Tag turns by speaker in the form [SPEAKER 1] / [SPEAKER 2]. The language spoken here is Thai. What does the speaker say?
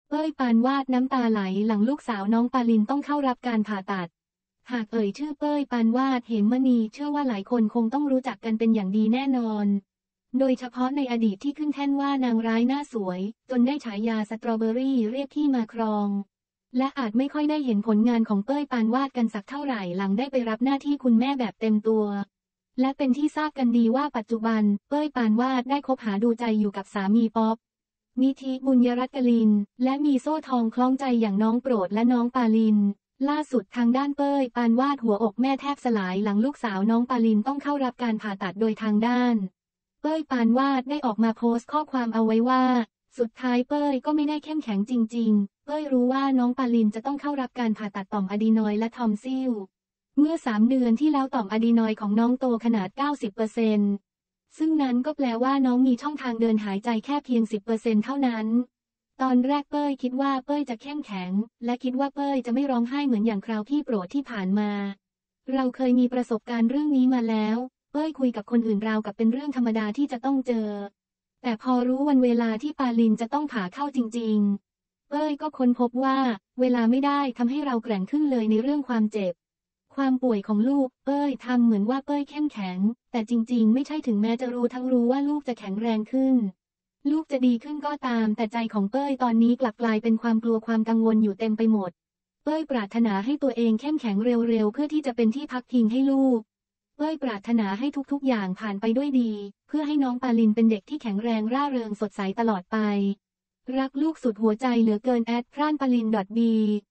[SPEAKER 1] เป้ยปานวาดน้ำตาไหลหลังลูกสาวน้องปาลินต้องเข้ารับการผ่าตัดหากเอ่ยชื่อเป้ยปานวาดเหมณีเชื่อว่าหลายคนคงต้องรู้จักกันเป็นอย่างดีแน่นอนโดยเฉพาะในอดีตที่ขึ้นแท่นว่านางร้ายหน้าสวยจนได้ฉายาสตรอเบอรี่เรียกที่มาครองและอาจไม่ค่อยได้เห็นผลงานของเป้ยปานวาดกันสักเท่าไหร่หลังได้ไปรับหน้าที่คุณแม่แบบเต็มตัวและเป็นที่ทราบกันดีว่าปัจจุบันเป้ยปานวาดได้คบหาดูใจอยู่กับสามีป๊อปนิธิบุญยรัตน์กลินและมีโซ่ทองคล้องใจอย่างน้องโปรดและน้องปาลินล่าสุดทางด้านเป้ยปานวาดหัวอกแม่แทบสลายหลังลูกสาวน้องปาลินต้องเข้ารับการผ่าตัดโดยทางด้านเป้ยปานวาดได้ออกมาโพสต์ข้อความเอาไว้ว่าสุดท้ายเป้ยก็ไม่ได้เข้มแข็งจริงๆเป้ยรู้ว่าน้องปาลินจะต้องเข้ารับการผ่าตัดต่อมอะดีนอยด์และทอมซิลเมื่อ3 เดือนที่แล้วต่อมอะดีนอยด์ของน้องโตขนาด 90%ซึ่งนั้นก็แปลว่าน้องมีช่องทางเดินหายใจแค่เพียง 10% เท่านั้นตอนแรกเป้ยคิดว่าเป้ยจะเข้มแข็งและคิดว่าเป้ยจะไม่ร้องไห้เหมือนอย่างคราวพี่โปรดที่ผ่านมาเราเคยมีประสบการณ์เรื่องนี้มาแล้วเป้ยคุยกับคนอื่นราวกับเป็นเรื่องธรรมดาที่จะต้องเจอแต่พอรู้วันเวลาที่ปาลินจะต้องผ่าเข้าจริงๆเป้ยก็ค้นพบว่าเวลาไม่ได้ทำให้เราแกร่งขึ้นเลยในเรื่องความเจ็บความป่วยของลูกเป้ยทำเหมือนว่าเป้ยเข้มแข็งแต่จริงๆไม่ใช่ถึงแม้จะรู้ทั้งรู้ว่าลูกจะแข็งแรงขึ้นลูกจะดีขึ้นก็ตามแต่ใจของเป้ยตอนนี้กลับกลายเป็นความกลัวความกังวลอยู่เต็มไปหมดเป้ยปรารถนาให้ตัวเองเข้มแข็งเร็วๆเพื่อที่จะเป็นที่พักพิงให้ลูกเป้ยปรารถนาให้ทุกๆอย่างผ่านไปด้วยดีเพื่อให้น้องปาลินเป็นเด็กที่แข็งแรงร่าเริงสดใสตลอดไปรักลูกสุดหัวใจเหลือเกิน@พร่านปาลิน.b